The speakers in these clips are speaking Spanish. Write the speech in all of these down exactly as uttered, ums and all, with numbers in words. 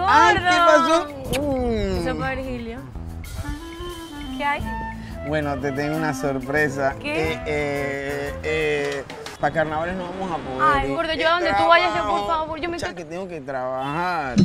gordo. Ay, ¿qué pasó? Mm. Eso fue Virgilio. ¿Qué hay? Bueno, te tengo una sorpresa. ¿Qué? Eh, eh, eh, para carnavales no vamos a poder Ay, ir. gordo, yo Eh, a donde tú vayas, yo, por trabajo. favor, yo me Cha, quedo- que tengo que trabajar.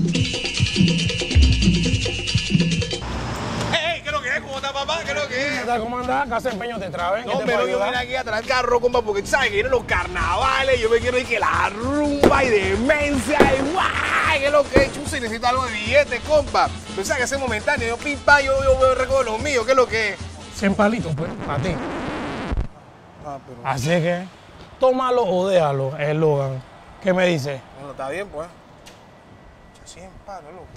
¡Ey! ¿Qué es lo que es? ¿Cómo está, papá? ¿Qué es lo que es? ¿Qué tal? ¿Cómo andás? ¿Qué hace empeño te traben? ¿Qué No, te pero puedo yo ayudar? vine aquí a traer carro, compa, porque tú sabes que vienen los carnavales. Yo me quiero ir que la rumba y demencia y guay. ¿Qué es lo que es? Chusa y necesito algo de billetes, compa. Tú sabes que es momentáneo. Yo pipa, yo, yo veo recojo los míos. ¿Qué es lo que es? cien palitos, pues, a ti. Ah, pero... Así que, tómalo o déjalo, el eslogan. ¿Qué me dices? Bueno, está bien, pues. cien palos, loco.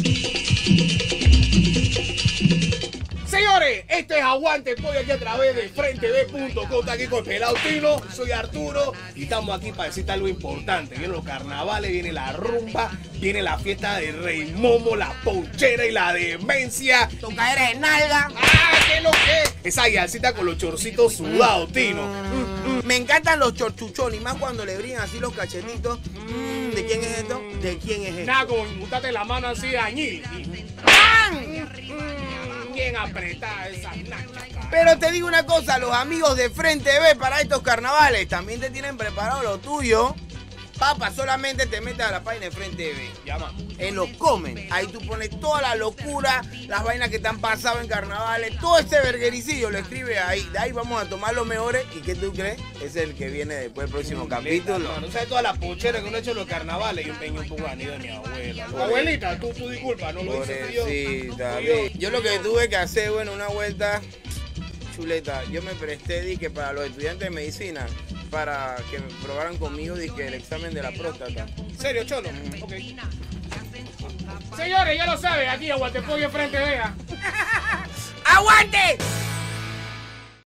Señores, este es Aguante Pollo aquí a través de frente b punto com. Está aquí con el Pelao Tino, soy Arturo y estamos aquí para decirte algo importante. Vienen los carnavales, viene la rumba, viene la fiesta de Rey Momo, la ponchera y la demencia. Tocadera de nalga. ¡Ah, qué es lo que es! Esa guialcita con los chorcitos sudados, Tino. Me encantan los chorchuchones, y más cuando le brillan así los cachetitos. Mm, ¿De quién es esto? ¿De quién es esto? Nada, como mutarte la mano así de añil. ¡Pam! Bien apretada esa nacha. Pero te digo una cosa, los amigos de Frente B para estos carnavales también te tienen preparado lo tuyo. Papa, solamente te metes a la página de Frente B. Llama. En los comments, ahí tú pones toda la locura, las vainas que te han pasado en carnavales, todo este verguericillo lo escribes ahí. De ahí vamos a tomar los mejores. ¿Y qué tú crees? Es el que viene después del próximo capítulo. No sabes toda la pochera que uno ha hecho en los carnavales y un peño un poco de mi abuela. Abuelita, tú, tú disculpa, no lo hice yo. Pobrecita, Fui yo. vi. Yo lo que tuve que hacer, bueno, una vuelta chuleta. Yo me presté, di que para los estudiantes de medicina, para que me probaran conmigo, di que el examen de la próstata. ¿En serio, Cholo? Ok. Señores, ya lo saben, aquí Aguante Pollo frente, vea. ¡Aguante!